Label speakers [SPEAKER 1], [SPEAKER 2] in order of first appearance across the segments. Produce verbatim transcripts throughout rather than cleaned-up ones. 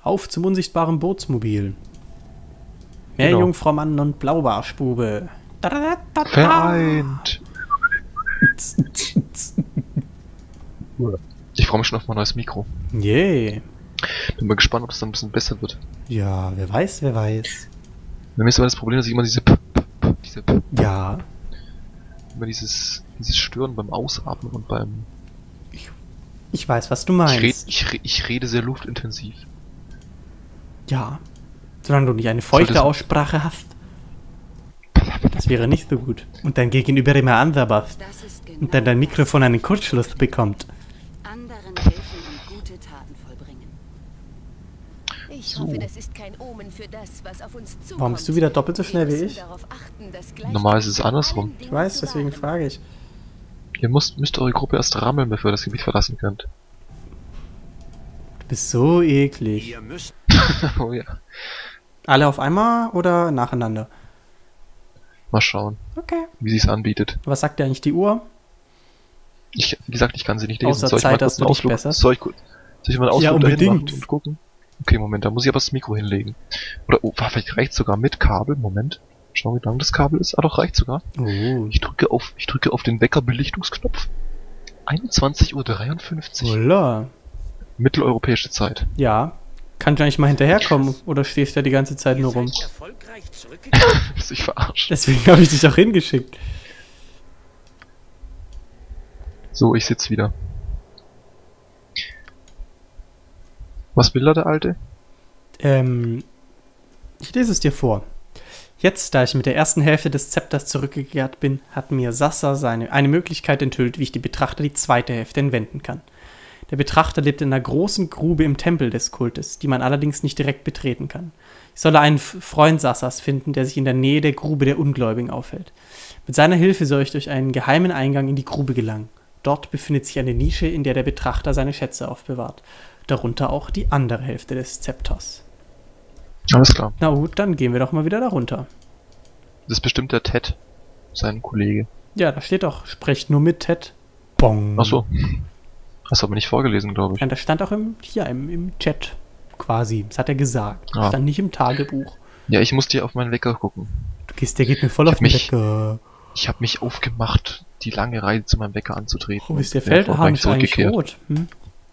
[SPEAKER 1] Auf zum unsichtbaren Bootsmobil. Meerjungfrau Mann und Blaubarschbube.
[SPEAKER 2] Vereint! Ich freue mich schon auf mein neues Mikro.
[SPEAKER 1] Yay.
[SPEAKER 2] Bin mal gespannt, ob es dann ein bisschen besser wird.
[SPEAKER 1] Ja, wer weiß, wer weiß.
[SPEAKER 2] Bei mir ist aber das Problem, dass ich immer diese P P P diese P
[SPEAKER 1] Ja.
[SPEAKER 2] immer dieses dieses Stören beim Ausatmen und beim
[SPEAKER 1] Ich weiß, was du
[SPEAKER 2] ich,
[SPEAKER 1] meinst.
[SPEAKER 2] red, ich, re, ich rede sehr luftintensiv.
[SPEAKER 1] Ja. Solange du nicht eine feuchte
[SPEAKER 2] Sollte-
[SPEAKER 1] Aussprache hast. Das wäre nicht so gut. Und dein Gegenüber immer ansabberst.
[SPEAKER 3] Das ist genau
[SPEAKER 1] Und dann dein Mikrofon einen Kurzschluss bekommt.
[SPEAKER 3] anderen helfen und gute Taten vollbringen. Ich
[SPEAKER 2] So.
[SPEAKER 3] hoffe, das ist kein Omen für das, was auf uns zukommt.
[SPEAKER 1] Warum bist du wieder doppelt so schnell wie
[SPEAKER 3] Wir müssen
[SPEAKER 1] ich?
[SPEAKER 3] darauf achten, das Gleichgewicht
[SPEAKER 2] Normal ist es
[SPEAKER 3] in
[SPEAKER 2] andersrum.
[SPEAKER 3] allen Dingen
[SPEAKER 1] Ich weiß,
[SPEAKER 3] zu
[SPEAKER 1] deswegen
[SPEAKER 3] wahren.
[SPEAKER 1] frage ich.
[SPEAKER 2] Ihr müsst, müsst eure Gruppe erst rammeln, bevor ihr das Gebiet verlassen könnt.
[SPEAKER 1] Du bist so eklig.
[SPEAKER 4] Ihr müsst
[SPEAKER 2] Oh ja.
[SPEAKER 1] Alle auf einmal oder nacheinander?
[SPEAKER 2] Mal schauen,
[SPEAKER 1] Okay.
[SPEAKER 2] wie sie es anbietet.
[SPEAKER 1] Was sagt dir eigentlich die Uhr?
[SPEAKER 2] Ich, wie gesagt, ich kann sie nicht lesen.
[SPEAKER 1] Außer
[SPEAKER 2] soll ich
[SPEAKER 1] Zeit,
[SPEAKER 2] mal
[SPEAKER 1] dass
[SPEAKER 2] kurz
[SPEAKER 1] du
[SPEAKER 2] einen
[SPEAKER 1] dich
[SPEAKER 2] Ausflug,
[SPEAKER 1] besserst?
[SPEAKER 2] soll ich, kurz- soll ich mal einen Ausflug
[SPEAKER 1] Ja,
[SPEAKER 2] dahin
[SPEAKER 1] unbedingt.
[SPEAKER 2] machen und gucken? Okay, Moment, da muss ich aber das Mikro hinlegen. Oder, oh, vielleicht reicht sogar mit Kabel. Moment. Schauen, wie lang das Kabel ist. Ah, doch, reicht sogar.
[SPEAKER 1] Oh.
[SPEAKER 2] Ich drücke auf, ich drücke auf den Weckerbelichtungsknopf. einundzwanzig Uhr dreiundfünfzig.
[SPEAKER 1] Holla.
[SPEAKER 2] Mitteleuropäische Zeit.
[SPEAKER 1] Ja. Kannst du eigentlich mal hinterherkommen? Oder stehst du da die ganze Zeit nur rum?
[SPEAKER 4] seid erfolgreich zurückgekommen.
[SPEAKER 2] Bist du dich verarscht?
[SPEAKER 1] Deswegen habe ich dich auch hingeschickt.
[SPEAKER 2] So, ich sitz wieder. Was will da der Alte?
[SPEAKER 1] Ähm, ich lese es dir vor. Jetzt, da ich mit der ersten Hälfte des Zepters zurückgekehrt bin, hat mir Sassa seine, eine Möglichkeit enthüllt, wie ich die Betrachter die zweite Hälfte entwenden kann. Der Betrachter lebt in einer großen Grube im Tempel des Kultes, die man allerdings nicht direkt betreten kann. Ich solle einen F- Freund Sassas finden, der sich in der Nähe der Grube der Ungläubigen aufhält. Mit seiner Hilfe soll ich durch einen geheimen Eingang in die Grube gelangen. Dort befindet sich eine Nische, in der der Betrachter seine Schätze aufbewahrt. Darunter auch die andere Hälfte des Zepters.
[SPEAKER 2] Alles klar.
[SPEAKER 1] Na gut, dann gehen wir doch mal wieder darunter.
[SPEAKER 2] Das ist bestimmt der Ted, sein Kollege.
[SPEAKER 1] Ja, da steht doch, sprecht nur mit Ted. Bong.
[SPEAKER 2] Ach so. Hast du aber nicht vorgelesen, glaube ich.
[SPEAKER 1] Ja, das stand auch im, hier im, im Chat quasi. Das hat er gesagt.
[SPEAKER 2] Ah.
[SPEAKER 1] Stand nicht im Tagebuch.
[SPEAKER 2] Ja, ich muss dir auf meinen Wecker gucken.
[SPEAKER 1] Du gehst, der geht mir voll
[SPEAKER 2] Ich
[SPEAKER 1] auf
[SPEAKER 2] hab
[SPEAKER 1] den
[SPEAKER 2] mich-
[SPEAKER 1] Wecker.
[SPEAKER 2] Ich habe mich aufgemacht, die lange Reise zu meinem Wecker anzutreten.
[SPEAKER 1] Oh, ist der
[SPEAKER 2] und bin erfolgreich
[SPEAKER 1] Feldharnisch eigentlich
[SPEAKER 2] zurückgekehrt.
[SPEAKER 1] rot? Hm?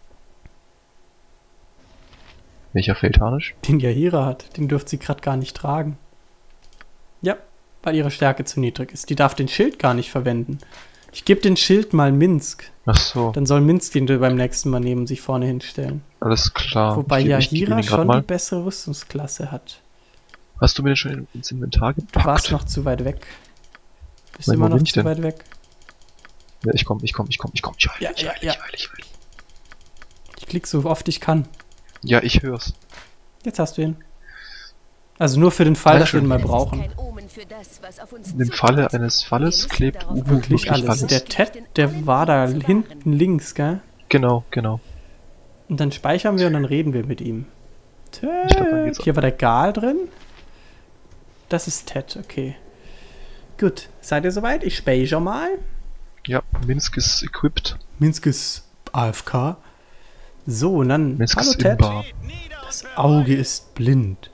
[SPEAKER 2] Welcher Feldharnisch?
[SPEAKER 1] Den Yahira hat. Den dürft sie gerade gar nicht tragen. Ja, weil ihre Stärke zu niedrig ist. Die darf den Schild gar nicht verwenden. Ich gebe den Schild mal Minsk.
[SPEAKER 2] Ach so,
[SPEAKER 1] Dann soll Minsk den beim nächsten Mal neben sich vorne hinstellen.
[SPEAKER 2] alles klar.
[SPEAKER 1] Wobei
[SPEAKER 2] Ich geb- ich geb
[SPEAKER 1] Yahira
[SPEAKER 2] ihn grad
[SPEAKER 1] schon
[SPEAKER 2] mal.
[SPEAKER 1] die bessere Rüstungsklasse hat.
[SPEAKER 2] Hast du mir den schon in- ins Inventar
[SPEAKER 1] Du warst
[SPEAKER 2] gepackt?
[SPEAKER 1] noch zu weit weg. Bist
[SPEAKER 2] Nein,
[SPEAKER 1] immer
[SPEAKER 2] wo
[SPEAKER 1] noch
[SPEAKER 2] bin ich
[SPEAKER 1] zu
[SPEAKER 2] denn?
[SPEAKER 1] weit weg.
[SPEAKER 2] Ja, ich komm, ich komm, ich komm, ich komm. Ich heil,
[SPEAKER 1] Ja,
[SPEAKER 2] ich
[SPEAKER 1] ja,
[SPEAKER 2] heil,
[SPEAKER 1] ja.
[SPEAKER 2] ich heil, ich heil.
[SPEAKER 1] Ich klick so oft ich kann.
[SPEAKER 2] Ja, ich hör's.
[SPEAKER 1] Jetzt hast du ihn. Also nur für den Fall, dass wir ihn mal
[SPEAKER 3] Das ist
[SPEAKER 1] brauchen.
[SPEAKER 3] kein Omen für das, was auf uns
[SPEAKER 2] Im
[SPEAKER 3] zukommt.
[SPEAKER 2] Falle eines
[SPEAKER 3] Wir
[SPEAKER 2] Falles
[SPEAKER 3] müssen
[SPEAKER 2] klebt
[SPEAKER 3] darauf
[SPEAKER 2] Uwe
[SPEAKER 3] achten,
[SPEAKER 1] Wirklich
[SPEAKER 2] wirklich
[SPEAKER 1] alles.
[SPEAKER 2] alles.
[SPEAKER 1] Der Ted, der war da hinten links, gell?
[SPEAKER 2] Genau, genau.
[SPEAKER 1] Und dann speichern wir und dann reden wir mit ihm.
[SPEAKER 2] Ich glaub, dann
[SPEAKER 1] Ted.
[SPEAKER 2] geht's
[SPEAKER 1] Hier war der Gal drin. Das ist Ted, okay. Gut, seid ihr soweit? Ich speichere mal.
[SPEAKER 2] Ja, Minsk ist equipped.
[SPEAKER 1] Minsk ist A F K. So, und dann.
[SPEAKER 2] Minsk
[SPEAKER 1] Hallo
[SPEAKER 2] ist
[SPEAKER 1] Ted.
[SPEAKER 2] inbar.
[SPEAKER 1] Das Auge ist blind.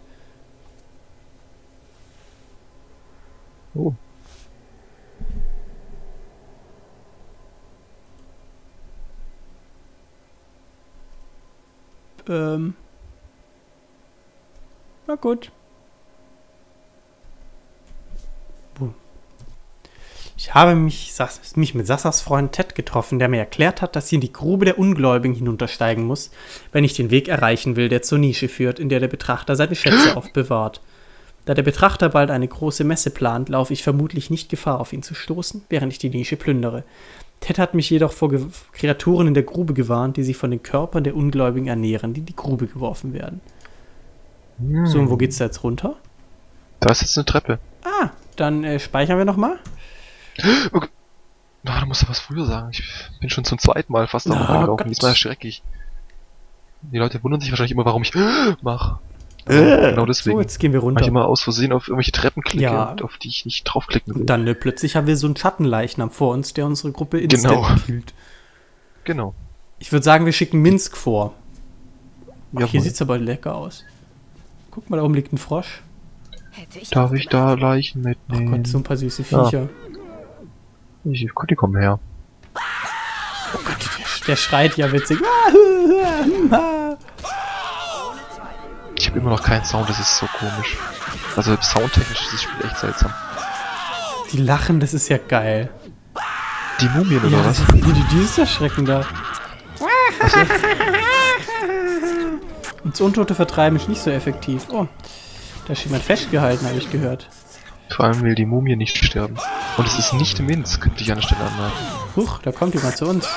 [SPEAKER 2] Oh.
[SPEAKER 1] Ähm. Na gut. Puh. Ich habe mich, Sas- mich mit Sassas Freund Ted getroffen, der mir erklärt hat, dass sie in die Grube der Ungläubigen hinuntersteigen muss, wenn ich den Weg erreichen will, der zur Nische führt, in der der Betrachter seine Schätze aufbewahrt. Da der Betrachter bald eine große Messe plant, laufe ich vermutlich nicht Gefahr, auf ihn zu stoßen, während ich die Nische plündere. Ted hat mich jedoch vor Ge Kreaturen in der Grube gewarnt, die sich von den Körpern der Ungläubigen ernähren, die in die Grube geworfen werden.
[SPEAKER 2] Hm.
[SPEAKER 1] So, und wo geht's da jetzt runter?
[SPEAKER 2] Da ist jetzt eine Treppe.
[SPEAKER 1] Ah, dann äh, speichern wir nochmal.
[SPEAKER 2] Okay. Na, da musst du was früher sagen. Ich bin schon zum zweiten Mal fast da
[SPEAKER 1] Oh
[SPEAKER 2] rumgelaufen.
[SPEAKER 1] Gott.
[SPEAKER 2] Diesmal schrecklich. Die Leute wundern sich wahrscheinlich immer, warum ich mach.
[SPEAKER 1] Äh,
[SPEAKER 2] genau deswegen.
[SPEAKER 1] So, jetzt gehen wir
[SPEAKER 2] Weil ich
[SPEAKER 1] runter.
[SPEAKER 2] immer aus Versehen auf irgendwelche Treppen klicke,
[SPEAKER 1] Ja.
[SPEAKER 2] und auf die ich nicht draufklicken will.
[SPEAKER 1] Und dann äh, plötzlich haben wir so einen Schattenleichnam vor uns, der unsere Gruppe instant
[SPEAKER 2] Genau.
[SPEAKER 1] killt.
[SPEAKER 2] Genau.
[SPEAKER 1] Ich würde sagen, wir schicken Minsk vor. Oh, hier
[SPEAKER 2] Jawohl.
[SPEAKER 1] sieht's aber lecker aus. Guck mal, da oben liegt ein Frosch.
[SPEAKER 3] Hätte ich
[SPEAKER 2] Darf
[SPEAKER 3] auch
[SPEAKER 2] ich da
[SPEAKER 3] gemacht.
[SPEAKER 2] Leichen
[SPEAKER 1] Ach
[SPEAKER 2] mitnehmen?
[SPEAKER 1] Gott, so ein paar süße
[SPEAKER 2] Ja.
[SPEAKER 1] Viecher.
[SPEAKER 2] Ich, die kommen her.
[SPEAKER 1] Oh Gott, der, der schreit ja witzig.
[SPEAKER 2] Ich habe immer noch keinen Sound, das ist so komisch. Also soundtechnisch ist das Spiel echt seltsam.
[SPEAKER 1] Die lachen, das ist ja geil.
[SPEAKER 2] Die Mumien oder
[SPEAKER 1] Ja,
[SPEAKER 2] was?
[SPEAKER 1] die, die, die ist erschreckender. Und das Untote Vertreiben ist nicht so effektiv. Oh, da ist jemand festgehalten, habe ich gehört.
[SPEAKER 2] Vor allem will die Mumie nicht sterben. Und es ist nicht Minsk, könnte ich an der Stelle anmerken.
[SPEAKER 1] Huch, da kommt jemand zu uns.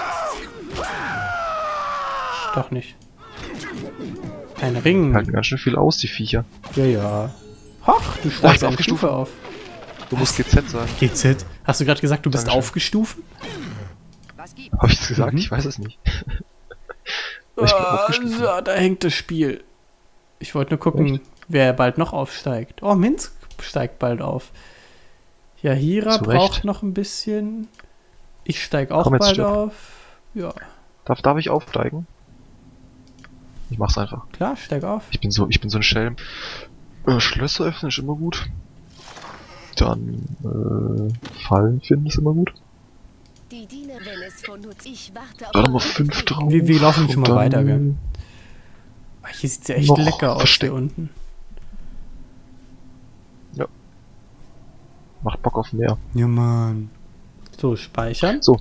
[SPEAKER 1] Doch nicht. Ein Ring.
[SPEAKER 2] Halten ganz schön viel aus, die Viecher.
[SPEAKER 1] Ja, ja. Hoch, du
[SPEAKER 2] Oh, ich
[SPEAKER 1] steigst
[SPEAKER 2] bin
[SPEAKER 1] eine Stufe
[SPEAKER 2] aufgestuft.
[SPEAKER 1] auf.
[SPEAKER 2] Du musst G Z sagen.
[SPEAKER 1] G Z? Hast du gerade gesagt, du bist
[SPEAKER 2] Dankeschön.
[SPEAKER 1] aufgestuft?
[SPEAKER 3] Was gibt's?
[SPEAKER 2] Habe ich das gesagt?
[SPEAKER 1] Mhm.
[SPEAKER 2] Ich weiß es nicht. Ich bin aufgestuft.
[SPEAKER 1] so, da hängt das Spiel. Ich wollte nur gucken,
[SPEAKER 2] Echt?
[SPEAKER 1] wer bald noch aufsteigt. Oh, Minsk steigt bald auf. Ja, Hira
[SPEAKER 2] Zu
[SPEAKER 1] braucht
[SPEAKER 2] Recht.
[SPEAKER 1] noch ein bisschen. Ich steig auch
[SPEAKER 2] Komm jetzt,
[SPEAKER 1] bald
[SPEAKER 2] Stück.
[SPEAKER 1] auf. Ja,
[SPEAKER 2] Darf, darf ich aufsteigen? Ich mach's einfach.
[SPEAKER 1] klar, steig auf.
[SPEAKER 2] Ich bin so, ich bin so ein Schelm. Äh, Schlösser öffnen ist immer gut. Dann, äh, Fallen finden ist immer gut.
[SPEAKER 3] Die Dienerin ist von Nutz. Ich warte auf
[SPEAKER 2] Da haben wir
[SPEAKER 3] eure
[SPEAKER 2] fünf
[SPEAKER 3] Rückkehr.
[SPEAKER 2] drauf.
[SPEAKER 1] Wir- wir laufen schon
[SPEAKER 2] Und
[SPEAKER 1] mal weiter,
[SPEAKER 2] dann
[SPEAKER 1] gell? Ah, hier sieht's ja echt
[SPEAKER 2] noch
[SPEAKER 1] lecker aus
[SPEAKER 2] verstecken.
[SPEAKER 1] hier unten.
[SPEAKER 2] Macht Bock auf mehr.
[SPEAKER 1] Ja, Mann. So, speichern.
[SPEAKER 2] So.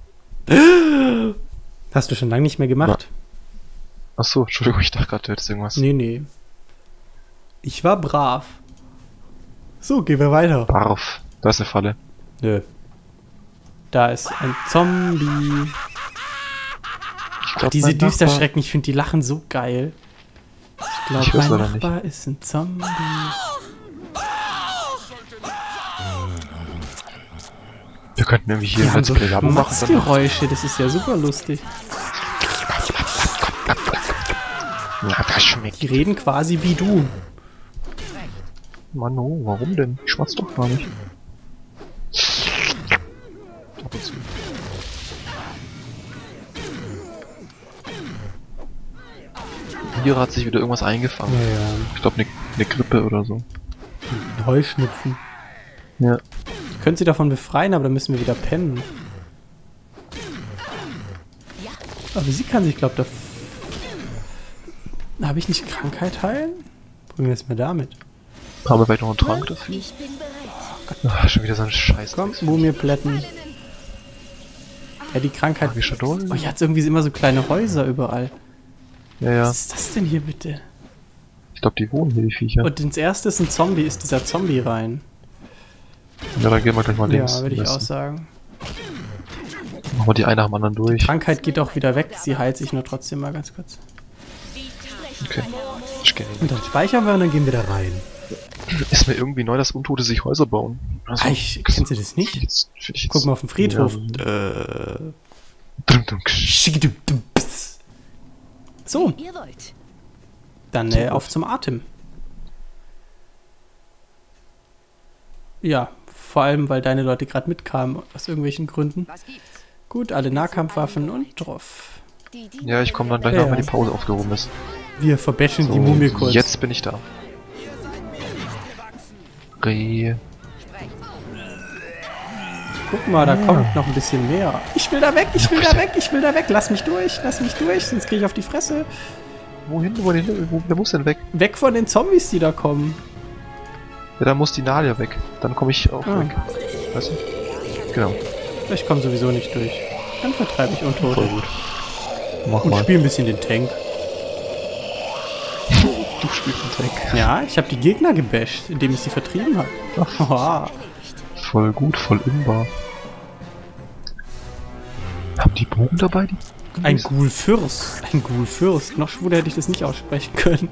[SPEAKER 1] Hast du schon lange nicht mehr gemacht?
[SPEAKER 2] Achso, Entschuldigung, ich dachte gerade, du hättest irgendwas.
[SPEAKER 1] Nee, nee. Ich war brav. So, gehen wir weiter.
[SPEAKER 2] Barf. Da ist eine Falle.
[SPEAKER 1] Nö. Da ist ein Zombie.
[SPEAKER 2] Ich glaub,
[SPEAKER 1] Diese
[SPEAKER 2] mein Nachbar-
[SPEAKER 1] Düsterschrecken, ich finde die lachen so geil. Ich
[SPEAKER 2] Ich
[SPEAKER 1] glaube,
[SPEAKER 2] hör's
[SPEAKER 1] mein
[SPEAKER 2] leider nicht.
[SPEAKER 1] Nachbar ist ein Zombie.
[SPEAKER 2] Wir könnten irgendwie hier
[SPEAKER 1] Die
[SPEAKER 2] ein
[SPEAKER 1] haben
[SPEAKER 2] Let's
[SPEAKER 1] so
[SPEAKER 2] Play Werbung machen. Dann
[SPEAKER 1] Schmatzgeräusche, das ist ja super lustig.
[SPEAKER 2] ja, das schmeckt.
[SPEAKER 1] Die reden quasi wie du.
[SPEAKER 2] Mann, oh, warum denn? Ich schmatz doch gar nicht. Ab und zu. Hier hat sich wieder irgendwas eingefangen.
[SPEAKER 1] Ja, ja.
[SPEAKER 2] Ich glaube, eine ne Grippe oder so.
[SPEAKER 1] Heuschnupfen.
[SPEAKER 2] Ja.
[SPEAKER 1] Ich könnte sie davon befreien, aber dann müssen wir wieder pennen. Aber sie kann sich, glaube da. Habe ich nicht Krankheit heilen? Probieren wir es mal damit.
[SPEAKER 2] Haben wir vielleicht noch einen Trank dafür?
[SPEAKER 3] Ich bin bereit.
[SPEAKER 2] Ach, schon wieder so ein Scheiß.
[SPEAKER 1] Komm, Mumienplätten. Ja, die Krankheit.
[SPEAKER 2] Hab ich schon durch?
[SPEAKER 1] Oh, hier hat irgendwie immer so kleine Häuser überall.
[SPEAKER 2] Ja, ja.
[SPEAKER 1] Was ist das denn hier bitte?
[SPEAKER 2] Ich glaube, die wohnen hier, die Viecher.
[SPEAKER 1] Und ins erste ist ein Zombie, ist dieser Zombie rein.
[SPEAKER 2] Ja, dann gehen wir gleich mal links.
[SPEAKER 1] Ja, würde ich
[SPEAKER 2] am
[SPEAKER 1] auch
[SPEAKER 2] besten.
[SPEAKER 1] sagen.
[SPEAKER 2] Machen wir die eine nach dem anderen durch.
[SPEAKER 1] Krankheit geht auch wieder weg, sie heilt sich nur trotzdem mal ganz kurz.
[SPEAKER 2] Okay. Ich geh hin.
[SPEAKER 1] Und dann speichern wir und dann gehen wir da rein.
[SPEAKER 2] Ist mir irgendwie neu, dass Untote sich Häuser bauen. Also,
[SPEAKER 1] Ah, ich, kennst du das nicht?
[SPEAKER 2] Jetzt, find ich jetzt,
[SPEAKER 1] Guck mal auf dem Friedhof.
[SPEAKER 2] Ja.
[SPEAKER 1] Äh.
[SPEAKER 2] Dum, dum, ksch.
[SPEAKER 1] Schickidupdupps. So,
[SPEAKER 3] Ihr wollt.
[SPEAKER 1] dann
[SPEAKER 2] So
[SPEAKER 1] äh,
[SPEAKER 2] gut.
[SPEAKER 1] auf zum Atem. Ja, vor allem, weil deine Leute gerade mitkamen, aus irgendwelchen Gründen.
[SPEAKER 3] Was gibt's?
[SPEAKER 1] Gut, alle Nahkampfwaffen und drauf.
[SPEAKER 3] Die
[SPEAKER 2] Ja, ich komme dann gleich
[SPEAKER 1] Ja,
[SPEAKER 2] nach, wenn
[SPEAKER 1] ja.
[SPEAKER 2] die Pause aufgehoben ist.
[SPEAKER 1] Wir verbashen
[SPEAKER 2] So,
[SPEAKER 1] die Mumie kurz.
[SPEAKER 2] jetzt bin ich da. Re.
[SPEAKER 1] Guck mal, da kommt noch ein bisschen mehr. Ich will da weg, ich will da weg, ich will da weg. Lass mich durch, lass mich durch, sonst kriege ich auf die Fresse.
[SPEAKER 2] Wohin? Wohin? Wo, wer muss denn weg?
[SPEAKER 1] Weg von den Zombies, die da kommen.
[SPEAKER 2] Ja, dann muss die Nadia weg. Dann komme ich auch
[SPEAKER 1] Ah.
[SPEAKER 2] weg. Weißt du? Genau.
[SPEAKER 1] Ich komme sowieso nicht durch. Dann vertreibe ich
[SPEAKER 2] Voll
[SPEAKER 1] Untote.
[SPEAKER 2] gut. Mach
[SPEAKER 1] Und
[SPEAKER 2] mal.
[SPEAKER 1] spiele ein bisschen den Tank.
[SPEAKER 2] Du spielst einen Tank.
[SPEAKER 1] Ja, ich habe die Gegner gebasht, indem ich sie vertrieben habe. Oha.
[SPEAKER 2] Voll gut, voll imbar. Haben die Bogen dabei? Die
[SPEAKER 1] Ein Ghoul-Fürst. Ein Ghoul-Fürst. Noch schwuler hätte ich das nicht aussprechen können.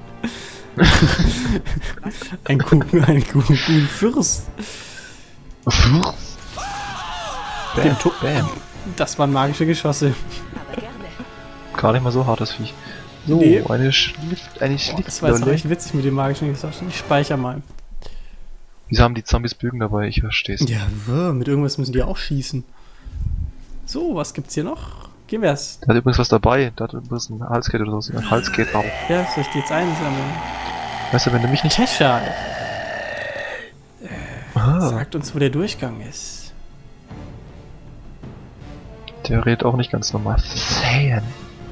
[SPEAKER 1] ein Ghoul- ein Ghoul- Ghoul-Fürst.
[SPEAKER 2] Bam,
[SPEAKER 1] Den To-
[SPEAKER 2] bam.
[SPEAKER 1] Das waren magische Geschosse.
[SPEAKER 3] Aber gerne.
[SPEAKER 2] Gar nicht mal so hart, das Viech. So,
[SPEAKER 1] Nee.
[SPEAKER 2] eine Schliff, eine
[SPEAKER 1] Boah, das war jetzt auch
[SPEAKER 2] Schlitzolle.
[SPEAKER 1] echt witzig mit den magischen Geschossen. Ich speichere mal.
[SPEAKER 2] Wieso haben die Zombies Bögen dabei? Ich versteh's.
[SPEAKER 1] Ja, wuh, mit irgendwas müssen die auch schießen. So, was gibt's hier noch? Gehen wir's.
[SPEAKER 2] Der hat übrigens was dabei. Der hat übrigens ein Halskette oder so. Ein Halskette auch.
[SPEAKER 1] Ja, soll ich die jetzt einsammeln?
[SPEAKER 2] Weißt du, wenn du mich nicht...
[SPEAKER 1] Cheshire
[SPEAKER 2] Ah,
[SPEAKER 1] sagt uns, wo der Durchgang ist.
[SPEAKER 2] der redet auch nicht ganz normal. Fan.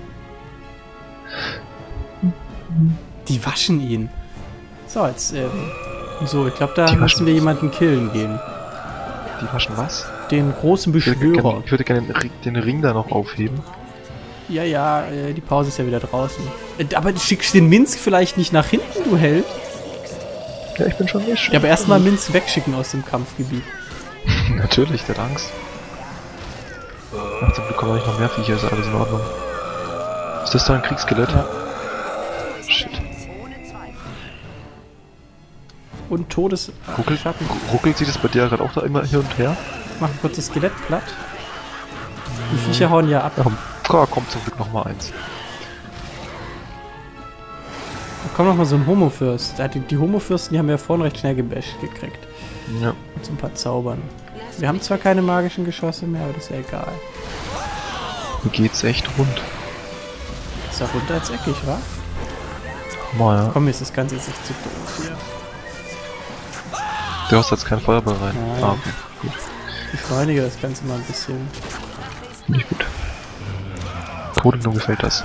[SPEAKER 1] Die waschen ihn. So, jetzt, ähm, so, ich glaube, da
[SPEAKER 2] Die
[SPEAKER 1] müssen
[SPEAKER 2] waschen
[SPEAKER 1] wir
[SPEAKER 2] was?
[SPEAKER 1] jemanden killen gehen.
[SPEAKER 2] Die waschen was?
[SPEAKER 1] Den großen
[SPEAKER 2] Ich würde
[SPEAKER 1] Beschwörer.
[SPEAKER 2] gerne, ich würde gerne den, Ring- den Ring da noch aufheben.
[SPEAKER 1] Ja, ja, äh, die Pause ist ja wieder draußen. Äh, aber du schickst den Minsk vielleicht nicht nach hinten, du Held?
[SPEAKER 2] Ja, ich bin schon nicht.
[SPEAKER 1] Ja, aber erstmal Minsk wegschicken aus dem Kampfgebiet.
[SPEAKER 2] Natürlich, der hat Angst. Ach, zum Glück kommen nicht noch mehr Viecher, ist alles in Ordnung. Ist das da ein Kriegsskelett?
[SPEAKER 1] Ja.
[SPEAKER 2] Shit.
[SPEAKER 1] Und Todes...
[SPEAKER 2] Ruckelt,
[SPEAKER 1] Schatten.
[SPEAKER 2] ruckelt sich das bei dir gerade auch da immer hin und her?
[SPEAKER 1] Mach kurz das Skelett platt. Die Viecher hauen ja ab.
[SPEAKER 2] Ja, komm, ja, kommt zum Glück noch mal eins.
[SPEAKER 1] Da kommt noch mal so ein Homo-Fürst. Die, die Homo-Fürsten, die haben wir ja vorhin recht schnell gebasht gekriegt.
[SPEAKER 2] Ja.
[SPEAKER 1] Mit so ein paar Zaubern. Wir haben zwar keine magischen Geschosse mehr, aber das ist ja egal.
[SPEAKER 2] Mir geht's echt rund.
[SPEAKER 1] Ist ja runter als eckig, wa?
[SPEAKER 2] Mal, ja.
[SPEAKER 1] Komm, mir ist das Ganze jetzt nicht zu doof hier.
[SPEAKER 2] Du hast jetzt keinen Feuerball rein.
[SPEAKER 1] Nein.
[SPEAKER 2] Ah, okay. Gut.
[SPEAKER 1] Ich beschleunige das Ganze mal ein bisschen.
[SPEAKER 2] Finde ich gut. Todendung gefällt das.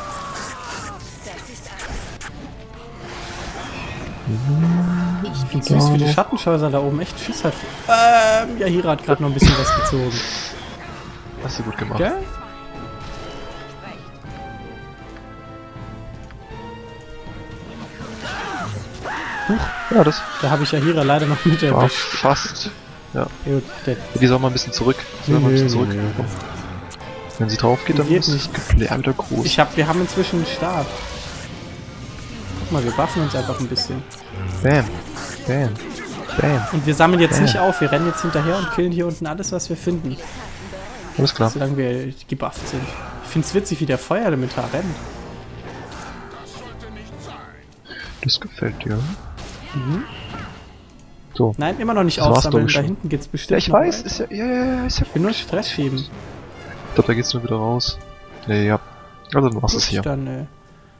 [SPEAKER 1] Ich find's süß, wie die Schattenscheuser da oben echt Schiss hat. Ähm, ja, Hira hat gerade noch ein bisschen was gezogen.
[SPEAKER 2] Hast du gut gemacht.
[SPEAKER 1] Gell?
[SPEAKER 2] Ja, das
[SPEAKER 1] Da habe ich ja Hira leider noch mit
[SPEAKER 2] war
[SPEAKER 1] erwischt.
[SPEAKER 2] fast. Ja.
[SPEAKER 1] Ja, gut, der
[SPEAKER 2] Die soll mal ein bisschen zurück. Die soll mal ein bisschen zurück. Wenn sie drauf geht, dann
[SPEAKER 1] Geht
[SPEAKER 2] ist
[SPEAKER 1] nicht.
[SPEAKER 2] das Geplär wieder groß.
[SPEAKER 1] Ich hab, wir haben inzwischen einen Stab. Guck mal, wir buffen uns einfach ein bisschen.
[SPEAKER 2] Bam. Bam. Bam.
[SPEAKER 1] Und wir sammeln jetzt
[SPEAKER 2] Ja.
[SPEAKER 1] nicht auf, wir rennen jetzt hinterher und killen hier unten alles, was wir finden.
[SPEAKER 2] Alles klar.
[SPEAKER 1] Solange wir gebufft sind. Ich find's witzig, wie der Feuerelementar rennt.
[SPEAKER 2] Das gefällt dir.
[SPEAKER 1] Mhm.
[SPEAKER 2] So.
[SPEAKER 1] Nein, immer noch nicht
[SPEAKER 2] Das war's,
[SPEAKER 1] aufsammeln.
[SPEAKER 2] glaub ich,
[SPEAKER 1] Da
[SPEAKER 2] schon.
[SPEAKER 1] hinten geht's bestimmt.
[SPEAKER 2] Ja, ich
[SPEAKER 1] noch
[SPEAKER 2] weiß.
[SPEAKER 1] weiter.
[SPEAKER 2] Ist ja, ja, ja, ja, ist ja.
[SPEAKER 1] Ich will nur Stress schieben.
[SPEAKER 2] Ich glaube, da geht's nur wieder raus. Nee, ja. Also, dann machst du es
[SPEAKER 1] Gut,
[SPEAKER 2] hier.
[SPEAKER 1] dann, äh,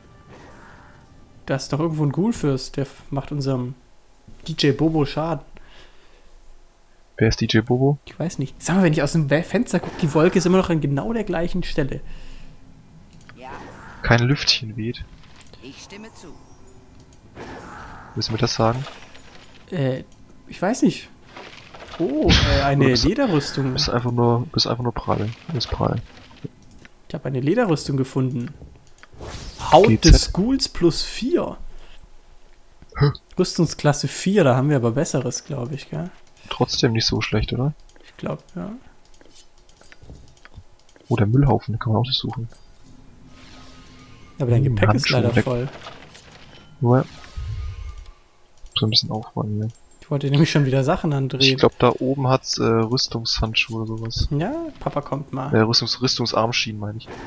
[SPEAKER 1] da ist doch irgendwo ein Ghoulfürst, der f- macht unserem D J Bobo Schaden.
[SPEAKER 2] Wer ist D J Bobo?
[SPEAKER 1] Ich weiß nicht. Sag mal, wenn ich aus dem We- Fenster gucke, die Wolke ist immer noch an genau der gleichen Stelle.
[SPEAKER 3] Ja,
[SPEAKER 2] Kein Lüftchen weht.
[SPEAKER 3] ich stimme zu.
[SPEAKER 2] Müssen wir das sagen?
[SPEAKER 1] Äh, ich weiß nicht. Oh, äh, eine
[SPEAKER 2] Oder bist du-
[SPEAKER 1] Lederrüstung.
[SPEAKER 2] Bist einfach nur, bist einfach nur prall. Du bist prall.
[SPEAKER 1] Ich habe eine Lederrüstung gefunden. Haut
[SPEAKER 2] G Z.
[SPEAKER 1] des Ghouls plus vier. Rüstungsklasse vier, da haben wir aber besseres, glaube ich, gell?
[SPEAKER 2] Trotzdem nicht so schlecht, oder?
[SPEAKER 1] Ich glaube, ja.
[SPEAKER 2] Oh, der Müllhaufen, den kann man auch nicht suchen.
[SPEAKER 1] Aber dein
[SPEAKER 2] Hm,
[SPEAKER 1] Gepäck ist
[SPEAKER 2] Handschuhe
[SPEAKER 1] leider
[SPEAKER 2] weg.
[SPEAKER 1] voll.
[SPEAKER 2] Nur so ein bisschen aufräumen hier.
[SPEAKER 1] Ich wollte nämlich schon wieder Sachen
[SPEAKER 2] Ich
[SPEAKER 1] andrehen.
[SPEAKER 2] glaube, da oben hat's äh, Rüstungshandschuhe oder sowas.
[SPEAKER 1] Ja, Papa kommt mal.
[SPEAKER 2] Äh, Rüstungs Rüstungsarmschienen, meine ich.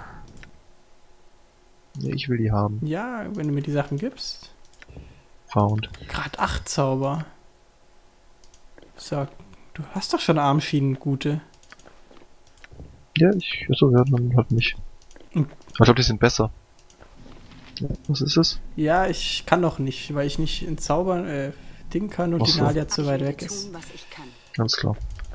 [SPEAKER 2] Nee, ich will die haben.
[SPEAKER 1] Ja, wenn du mir die Sachen gibst.
[SPEAKER 2] Found.
[SPEAKER 1] Grad acht Zauber. Sag, du hast doch schon Armschienen, gute.
[SPEAKER 2] Ja, ich, achso, ja, dann halt nicht.
[SPEAKER 1] Hm.
[SPEAKER 2] Aber ich glaube, die sind besser. Ja, was ist es?
[SPEAKER 1] Ja, ich kann noch nicht, weil ich nicht in Zaubern, äh, Ding kann und
[SPEAKER 2] Ach
[SPEAKER 1] die
[SPEAKER 2] so.
[SPEAKER 1] Nadia zu
[SPEAKER 3] Ich
[SPEAKER 1] weit
[SPEAKER 3] werde
[SPEAKER 1] weg ist.
[SPEAKER 3] tun, was ich kann.
[SPEAKER 2] Ganz klar.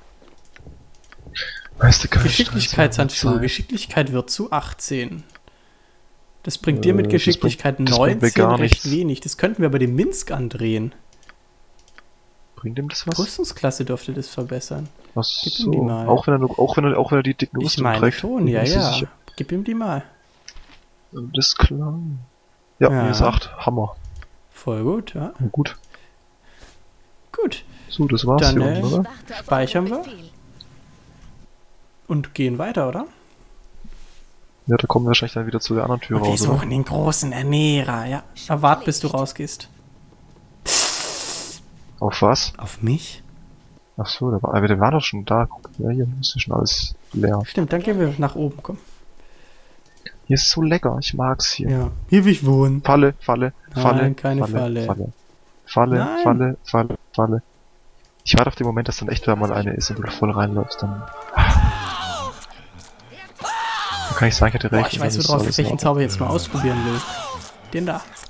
[SPEAKER 2] Weißt du, kein
[SPEAKER 1] Geschicklichkeitshandschuhe.
[SPEAKER 2] Stress,
[SPEAKER 1] Geschicklichkeit wird zu achtzehn. Das bringt dir
[SPEAKER 2] Äh,
[SPEAKER 1] mit
[SPEAKER 2] das
[SPEAKER 1] Geschicklichkeit
[SPEAKER 2] bringt- das bringt mir
[SPEAKER 1] neunzehn
[SPEAKER 2] gar
[SPEAKER 1] recht
[SPEAKER 2] nichts.
[SPEAKER 1] wenig. Das könnten wir bei dem Minsk andrehen.
[SPEAKER 2] Bringt ihm das was?
[SPEAKER 1] Rüstungsklasse dürfte das verbessern.
[SPEAKER 2] Ach
[SPEAKER 1] Gib ihm
[SPEAKER 2] so.
[SPEAKER 1] die mal.
[SPEAKER 2] Auch wenn er nur, auch wenn er, auch wenn er die dicken
[SPEAKER 1] Ich
[SPEAKER 2] Rüstung
[SPEAKER 1] meine
[SPEAKER 2] trägt.
[SPEAKER 1] schon,
[SPEAKER 2] bin
[SPEAKER 1] ja,
[SPEAKER 2] ich so
[SPEAKER 1] ja.
[SPEAKER 2] sicher.
[SPEAKER 1] Gib ihm die mal.
[SPEAKER 2] Das ist klar. Ja,
[SPEAKER 1] Ja.
[SPEAKER 2] wie gesagt, Hammer.
[SPEAKER 1] Voll gut, ja.
[SPEAKER 2] Na gut.
[SPEAKER 1] Gut.
[SPEAKER 2] So, das war's
[SPEAKER 1] Dann,
[SPEAKER 2] hier
[SPEAKER 1] äh,
[SPEAKER 2] unten, oder?
[SPEAKER 3] Warte auf
[SPEAKER 1] Speichern
[SPEAKER 3] euren
[SPEAKER 1] wir?
[SPEAKER 3] Befehl.
[SPEAKER 1] Und gehen weiter, oder?
[SPEAKER 2] Ja, da kommen wir wahrscheinlich dann wieder zu der anderen Tür
[SPEAKER 1] Wir
[SPEAKER 2] raus, oder?
[SPEAKER 1] suchen den großen Ernährer, ja. Aber wart, bis du rausgehst.
[SPEAKER 2] Auf was?
[SPEAKER 1] Auf mich?
[SPEAKER 2] Ach so, der war, aber der war doch schon da. Guck, ja, hier ist ja schon alles leer.
[SPEAKER 1] Stimmt, dann gehen wir nach oben, komm.
[SPEAKER 2] Hier ist so lecker, ich mag's hier.
[SPEAKER 1] Ja. Hier will ich wohnen.
[SPEAKER 2] Falle, Falle, Falle,
[SPEAKER 1] Nein, keine
[SPEAKER 2] Falle,
[SPEAKER 1] Falle.
[SPEAKER 2] Falle, Falle,
[SPEAKER 1] Nein.
[SPEAKER 2] Falle, Falle, Falle. Ich warte auf den Moment, dass dann echt da mal eine ist und du voll reinläufst, dann... Kann ich sagen, ich hatte
[SPEAKER 1] Boah,
[SPEAKER 2] recht.
[SPEAKER 1] ich weiß,
[SPEAKER 2] das ist
[SPEAKER 1] worauf ich
[SPEAKER 2] alles
[SPEAKER 1] welchen
[SPEAKER 2] in
[SPEAKER 1] Zauber jetzt mal ausprobieren will. Den da.